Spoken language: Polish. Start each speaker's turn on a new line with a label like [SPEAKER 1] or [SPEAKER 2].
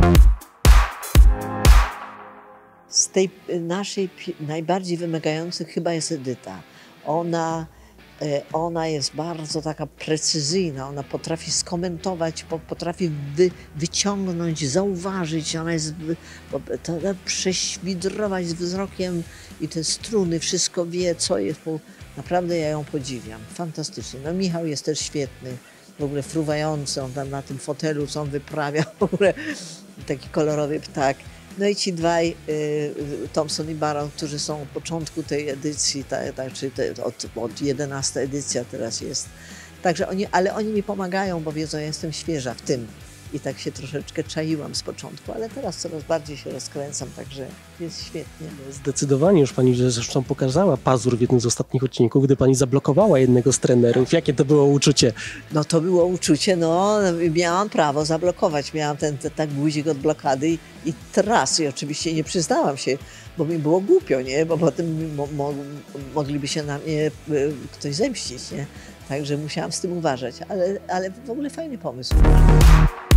[SPEAKER 1] Z tej naszej najbardziej wymagających chyba jest Edyta. Ona jest bardzo taka precyzyjna, ona potrafi skomentować, potrafi wyciągnąć, zauważyć, ona jest prześwidrować wzrokiem i te struny, wszystko wie, co jest. Naprawdę ja ją podziwiam, fantastycznie. No Michał jest też świetny, w ogóle fruwający, on tam na tym fotelu, co on wyprawia, w ogóle taki kolorowy ptak. No i ci dwaj, Thompson i Baron, którzy są od początku tej edycji, od 11 edycja teraz jest. Także ale oni mi pomagają, bo wiedzą, ja jestem świeża w tym. I tak się troszeczkę czaiłam z początku, ale teraz coraz bardziej się rozkręcam, także jest świetnie.
[SPEAKER 2] Zdecydowanie już pani zresztą pokazała pazur w jednym z ostatnich odcinków, gdy pani zablokowała jednego z trenerów. Jakie to było uczucie?
[SPEAKER 1] No to było uczucie, no miałam prawo zablokować, miałam ten guzik od blokady i teraz i oczywiście nie przyznałam się, bo mi było głupio, nie? Bo potem mogliby się na mnie ktoś zemścić, nie? Także musiałam z tym uważać, ale w ogóle fajny pomysł.